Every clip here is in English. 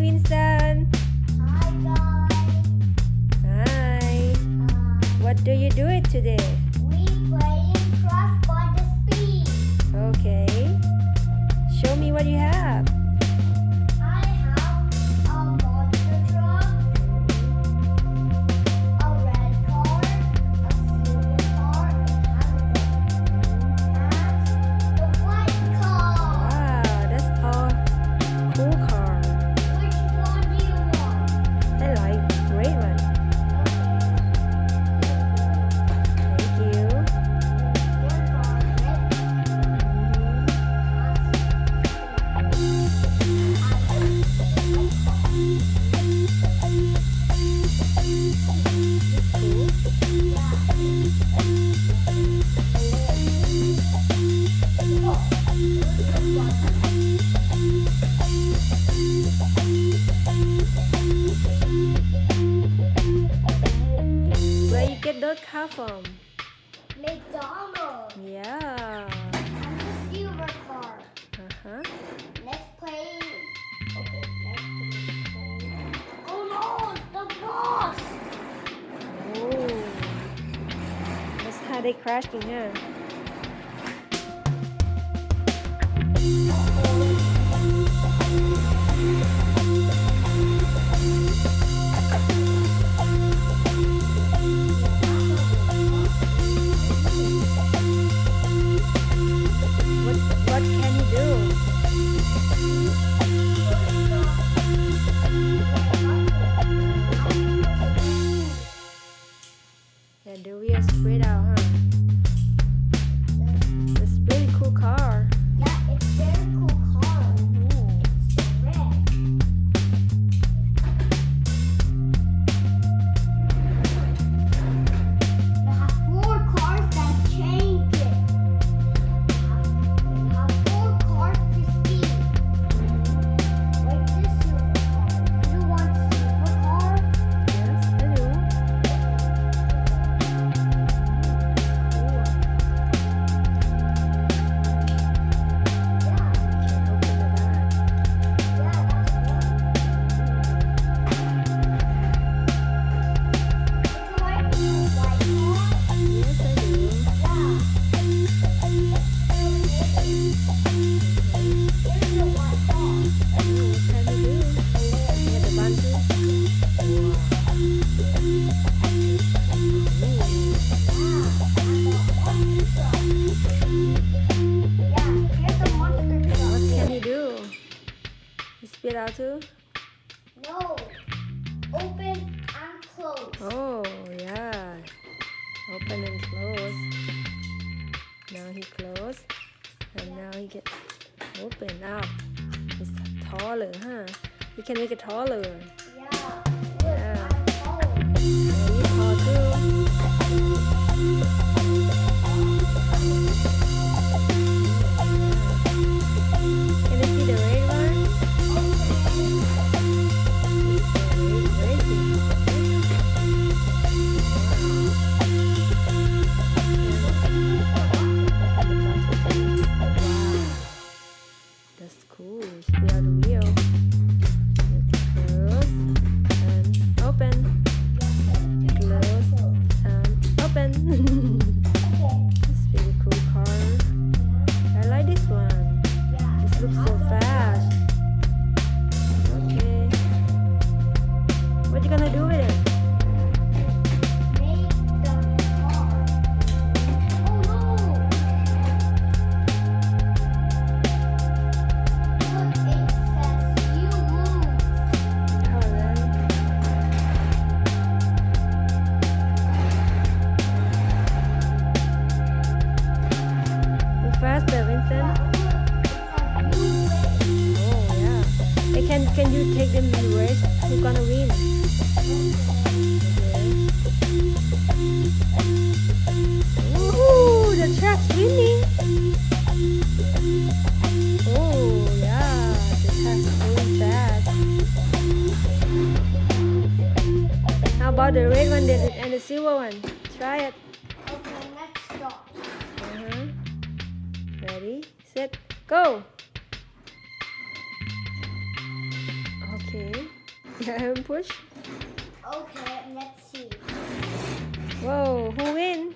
Winston. Hi guys. Hi. What do you do it today? We playing Craft by the Speed. Okay. Show me what you have. I have a monster truck, a red car, a silver car, and the white car. Wow, that's a cool car. Which one do you want? I like red one. Thank you. Where you get that car from? Macdonald. Yeah. And the silver car. Uh-huh. Let's play. Okay, let's play. Oh no, the boss! Oh. That's how they crashing, huh? What can you do? Yeah, the wheels straight out, huh? It's a pretty cool car. Yeah, it's very cool car. It's red. They have 4 cars that change it. They have 4 cars to speed. Like this silver car. Do you want silver car? Yes, I do. Spit out too? No. Open and close. Oh, yeah. Open and close. Now he closed. And now he get open up. It's taller, huh? You can make it taller. Yeah. Yeah. I'm And you tall too. Can you see the red one? That's cool. Spin out the wheel. Close and open. Close and open. It's really cool car. I like this one. This looks so fast. Okay. What you gonna do with it? Make the car. Oh no! Look, it says you move. Move faster, Vincent. Oh yeah. Hey, can you take them in race? Who's gonna win? Ooh, the truck's winning. Oh yeah, the truck's going fast. How about the red one and the silver one? Try it. Okay, let's start. Ready, set, go. Okay. Yeah, push. Okay, let's see. Whoa, who win?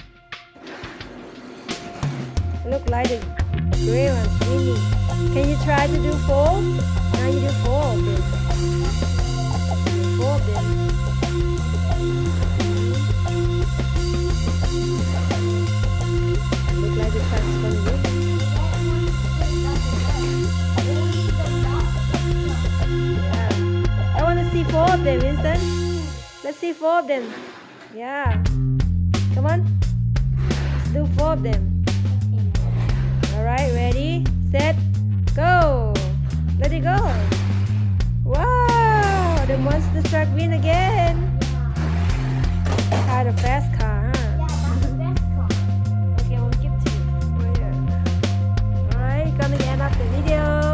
Look like the gray one's winning. Can you try to do 4? Now you do 4 of them. 4 of them. Look like the truck's gonna win. Yeah. I wanna see 4 of them, Winston. Let's see 4 of them. Yeah. Come on. Let's do 4 of them. Alright, ready, set, go! Let it go! Wow! The monster truck win again! Kind of fast car, huh? Yeah, that's the best car. Okay, I will give to you. Alright, gonna end up the video.